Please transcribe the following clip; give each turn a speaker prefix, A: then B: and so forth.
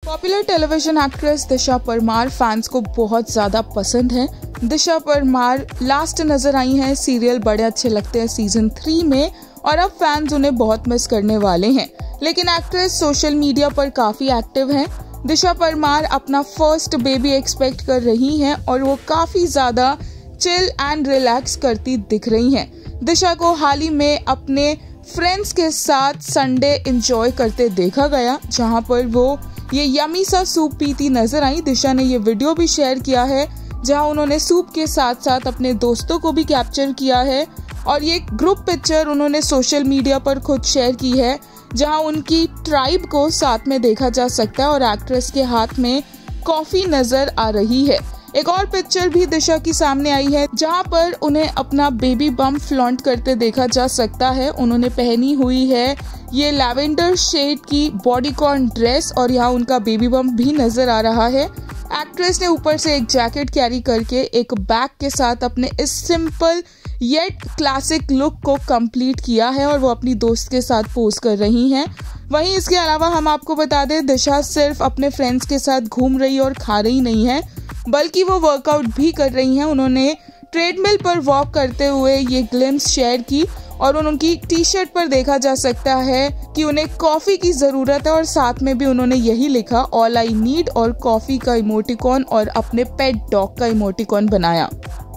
A: Popular television actress Disha Parmar fans को बहुत ज्यादा पसंद है। दिशा परमार लास्ट नजर आई हैं सीरियल बड़े अच्छे लगते हैं सीजन 3 में और अब फैंस उन्हें बहुत मिस करने वाले हैं। लेकिन एक्ट्रेस सोशल मीडिया पर काफी एक्टिव हैं। दिशा परमार अपना फर्स्ट बेबी एक्सपेक्ट कर रही हैं और वो काफी ज्यादा चिल एंड रिलैक्स करती दिख रही हैं। दिशा को हाल ही में अपने फ्रेंड्स के साथ संडे एंजॉय करते देखा गया, जहां पर वो ये यमी सा सूप पीती नजर आई। दिशा ने ये वीडियो भी शेयर किया है जहां उन्होंने सूप के साथ साथ अपने दोस्तों को भी कैप्चर किया है और ये ग्रुप पिक्चर उन्होंने सोशल मीडिया पर खुद शेयर की है, जहां उनकी ट्राइब को साथ में देखा जा सकता है और एक्ट्रेस के हाथ में कॉफी नजर आ रही है। एक और पिक्चर भी दिशा की सामने आई है जहां पर उन्हें अपना बेबी बम्प फ्लॉन्ट करते देखा जा सकता है। उन्होंने पहनी हुई है ये लैवेंडर शेड की बॉडीकॉन ड्रेस और यहाँ उनका बेबी बम्प भी नजर आ रहा है। एक्ट्रेस ने ऊपर से एक जैकेट कैरी करके एक बैग के साथ अपने इस सिंपल येट क्लासिक लुक को कंप्लीट किया है और वो अपनी दोस्त के साथ पोज कर रही हैं। वहीं इसके अलावा हम आपको बता दें, दिशा सिर्फ अपने फ्रेंड्स के साथ घूम रही और खा रही नहीं है, बल्कि वो वर्कआउट भी कर रही हैं। उन्होंने ट्रेडमिल पर वॉक करते हुए ये ग्लिम्स शेयर की और उनकी टी शर्ट पर देखा जा सकता है कि उन्हें कॉफी की जरूरत है और साथ में भी उन्होंने यही लिखा ऑल आई नीड और कॉफी का इमोटिकॉन और अपने पेट डॉग का इमोटिकॉन बनाया।